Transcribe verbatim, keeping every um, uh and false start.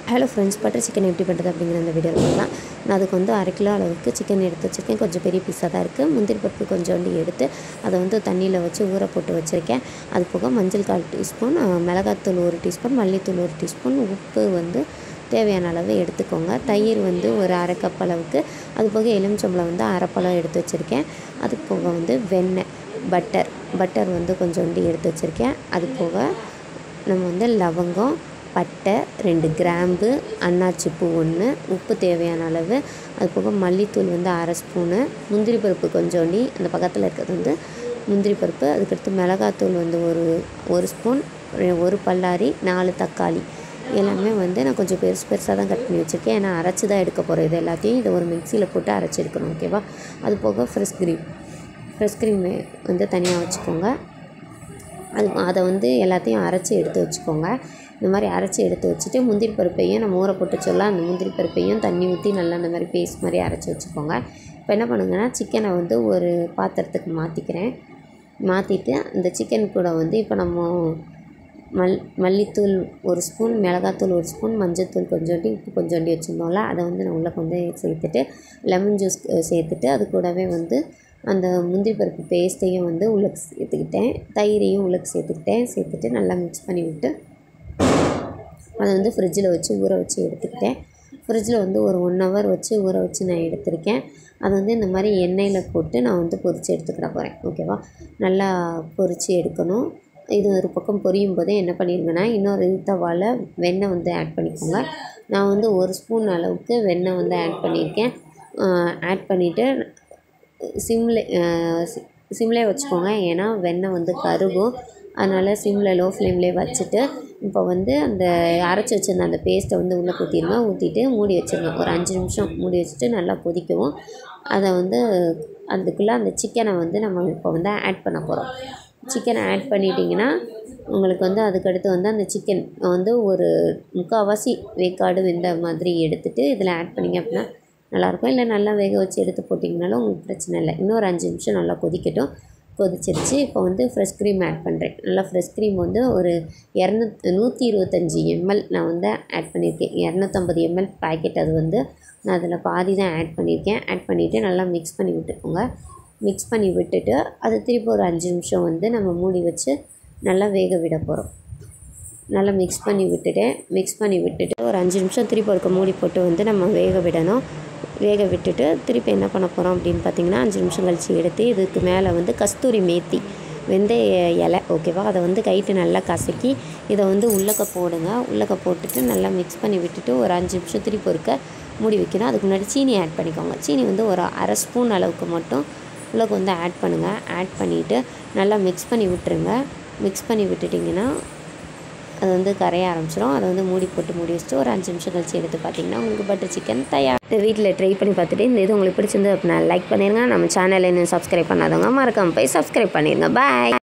Hello friends, butter chicken எப்படி பண்ணுறது அப்படிங்கிற அந்த வீடியோவில் பார்க்கலாம். நான் அதுக்கு வந்து அரை கிலோ அளவுக்கு சிக்கன் எடுத்து வச்சுருக்கேன். கொஞ்சம் பெரிய பீஸாக தான் இருக்குது. முந்திரி பருப்பு கொஞ்சோண்டு எடுத்து அதை வந்து தண்ணியில் வச்சு ஊற போட்டு வச்சுருக்கேன். அது போக மஞ்சள் கால் டீஸ்பூன், மிளகாத்தூள் ஒரு டீஸ்பூன், மல்லித்தூள் ஒரு டீஸ்பூன், உப்பு வந்து தேவையான அளவு எடுத்துக்கோங்க. தயிர் வந்து ஒரு அரை கப் அளவுக்கு, அது போக எலுமிச்சம்பழம் வந்து அரை பழம் எடுத்து வச்சுருக்கேன். அது போக வந்து வெண்ணெய், பட்டர் பட்டர் வந்து கொஞ்சோண்டு எடுத்து வச்சுருக்கேன். அது போக நம்ம வந்து லவங்கம், பட்டை, ரெண்டு கிராம்பு, அன்னாச்சி பூ ஒன்று, உப்பு தேவையான அளவு, அது போக மல்லித்தூள் வந்து அரை ஸ்பூனு, முந்திரி பருப்பு கொஞ்சோண்டி, அந்த பக்கத்தில் இருக்கிறது வந்து முந்திரி பருப்பு. அதுக்கடுத்து மிளகாத்தூள் வந்து ஒரு ஒரு ஸ்பூன், ஒரு பல்லாரி, நாலு தக்காளி எல்லாமே வந்து நான் கொஞ்சம் பெருசு பெருசாக தான் கட் பண்ணி வச்சுருக்கேன். ஏன்னா அரைச்சி தான் எடுக்க போகிறோம். இது எல்லாத்தையும் இதை ஒரு மிக்சியில் போட்டு அரைச்சி எடுக்கணும். ஓகேவா? அது போக ஃப்ரெஷ் க்ரீம் ஃப்ரெஷ் க்ரீம் வந்து தனியாக வச்சுக்கோங்க. அது அதை வந்து எல்லாத்தையும் அரைச்சி எடுத்து வச்சுக்கோங்க. இந்த மாதிரி அரைச்சி எடுத்து வச்சுட்டு முந்திரி பருப்பையும் நம்ம ஊற போட்டு சொல்லலாம். அந்த முந்திரி பருப்பையும் தண்ணி ஊற்றி நல்லா இந்த மாதிரி பேஸ்ட் மாதிரி அரைச்சி வச்சுக்கோங்க. இப்போ என்ன பண்ணுங்கன்னா, சிக்கனை வந்து ஒரு பாத்திரத்துக்கு மாற்றிக்கிறேன். மாற்றிட்டு அந்த சிக்கன் கூட வந்து இப்போ நம்ம மல் மல்லித்தூள் ஒரு ஸ்பூன், மிளகாத்தூள் ஒரு ஸ்பூன், மஞ்சள்தூள் கொஞ்சோண்டி, உப்பு கொஞ்சோண்டி வச்சுருந்தோம்ல, அதை வந்து நான் உள்ளே கொண்டு சேர்த்துட்டு லெமன் ஜூஸ் சேர்த்துட்டு அது கூடவே வந்து அந்த முந்திரி பருப்பு பேஸ்ட்டையும் வந்து உள்ளுக்கு சேர்த்துக்கிட்டேன். தயிரையும் உள்ளுக்கு சேர்த்துக்கிட்டேன். சேர்த்துட்டு நல்லா மிக்ஸ் பண்ணி விட்டு அதை வந்து ஃப்ரிட்ஜில் வச்சு ஊற வச்சு எடுத்துக்கிட்டேன். ஃப்ரிட்ஜில் வந்து ஒரு ஒன் ஹவர் வச்சு ஊற வச்சு நான் எடுத்திருக்கேன். அதை வந்து இந்த மாதிரி எண்ணெயில் போட்டு நான் வந்து பொரித்து எடுத்துக்கிட போகிறேன். ஓகேவா? நல்லா பொரித்து எடுக்கணும். இது ஒரு பக்கம் பொரியும் போதே என்ன பண்ணிடுங்கன்னா, இன்னொரு தவாவில் வெண்ணெய் வந்து ஆட் பண்ணிக்கோங்க. நான் வந்து ஒரு ஸ்பூன் அளவுக்கு வெண்ணெய் வந்து ஆட் பண்ணியிருக்கேன். ஆட் பண்ணிவிட்டு சிம்லே சிம்லே வச்சுக்கோங்க. ஏன்னா வெண்ணெய் வந்து கருகும். அதனால் சிம்மில் லோ ஃப்ளேம்லேயே வச்சுட்டு இப்போ வந்து அந்த அரைச்சி வச்சுருந்த அந்த பேஸ்ட்டை வந்து உள்ளே ஊற்றிடுங்க. ஊற்றிட்டு மூடி வச்சுருங்க. ஒரு அஞ்சு நிமிஷம் மூடி வச்சுட்டு நல்லா கொதிக்கவும் அதை வந்து அதுக்குள்ளே அந்த சிக்கனை வந்து நம்ம இப்போ வந்து ஆட் பண்ண போகிறோம். சிக்கனை ஆட் பண்ணிட்டிங்கன்னா உங்களுக்கு வந்து அதுக்கடுத்து வந்து அந்த சிக்கன் வந்து ஒரு முக்கால்வாசி வேக்காடு வெந்த மாதிரி எடுத்துகிட்டு இதில் ஆட் பண்ணிங்க அப்படின்னா நல்லாயிருக்கும். இல்லை நல்லா வேக வச்சு எடுத்து போட்டிங்கனாலும் உங்களுக்கு பிரச்சனை இல்லை. இன்னொரு அஞ்சு நிமிஷம் நல்லா கொதிக்கட்டும். கொதிச்சிருச்சு. இப்போ வந்து ஃப்ரெஷ் க்ரீம் ஆட் பண்ணுறேன். நல்லா ஃப்ரெஷ் க்ரீம் வந்து ஒரு இரநூத் நூற்றி இருபத்தஞ்சி எம்எல் நான் வந்து ஆட் பண்ணியிருக்கேன். இரநூத்தம்பது எம்எல் பேக்கெட். அது வந்து நான் அதில் பாதி தான் ஆட் பண்ணியிருக்கேன். ஆட் பண்ணிவிட்டு நல்லா மிக்ஸ் பண்ணி விட்டுக்கோங்க. மிக்ஸ் பண்ணி விட்டுட்டு அது திருப்பி ஒரு அஞ்சு நிமிஷம் வந்து நம்ம மூடி வச்சு நல்லா வேக விட போகிறோம். நல்லா மிக்ஸ் பண்ணி விட்டுட்டேன். மிக்ஸ் பண்ணி விட்டுட்டு ஒரு அஞ்சு நிமிஷம் திருப்பி ஒருக்க மூடி போட்டு வந்து நம்ம வேக விடணும். வேக விட்டுட்டு திருப்பி என்ன பண்ண போகிறோம் அப்படின்னு பார்த்திங்கன்னா, அஞ்சு நிமிஷம் கழித்து எடுத்து இதுக்கு மேலே வந்து கஸ்தூரி மேத்தி, வெந்தய இலை, ஓகேவா, அதை வந்து கைட்டு நல்லா கசக்கி இதை வந்து உள்ளக்க போடுங்க. உள்ளக்க போட்டுட்டு நல்லா மிக்ஸ் பண்ணி விட்டுட்டு ஒரு அஞ்சு நிமிஷம் திருப்பி ஒருக்க மூடி வைக்கணும். அதுக்கு முன்னாடி சீனி ஆட் பண்ணிக்கோங்க. சீனி வந்து ஒரு அரை ஸ்பூன் அளவுக்கு மட்டும் உள்ளக்க வந்து ஆட் பண்ணுங்கள். ஆட் பண்ணிவிட்டு நல்லா மிக்ஸ் பண்ணி விட்டுருங்க. மிக்ஸ் பண்ணி விட்டுட்டிங்கன்னா அது வந்து கரைய ஆரம்பிச்சிடும். அதை வந்து மூடி போட்டு மூடி வச்சுட்டு ஒரு அஞ்சு நிமிஷம் கழிச்சு எடுத்து பார்த்திங்கன்னா உங்களுக்கு பட்டர் சிக்கன் தயார். வீட்டில் ட்ரை பண்ணி பார்த்துட்டு இந்த இது உங்களுக்கு பிடிச்சிருந்து அப்படின்னா லைக் பண்ணிடுங்க. நம்ம சேனலை இன்னும் சப்ஸ்கிரைப் பண்ணாதவங்க மறக்காமல் போய் சப்ஸ்கிரைப் பண்ணிடுங்க. பாய்.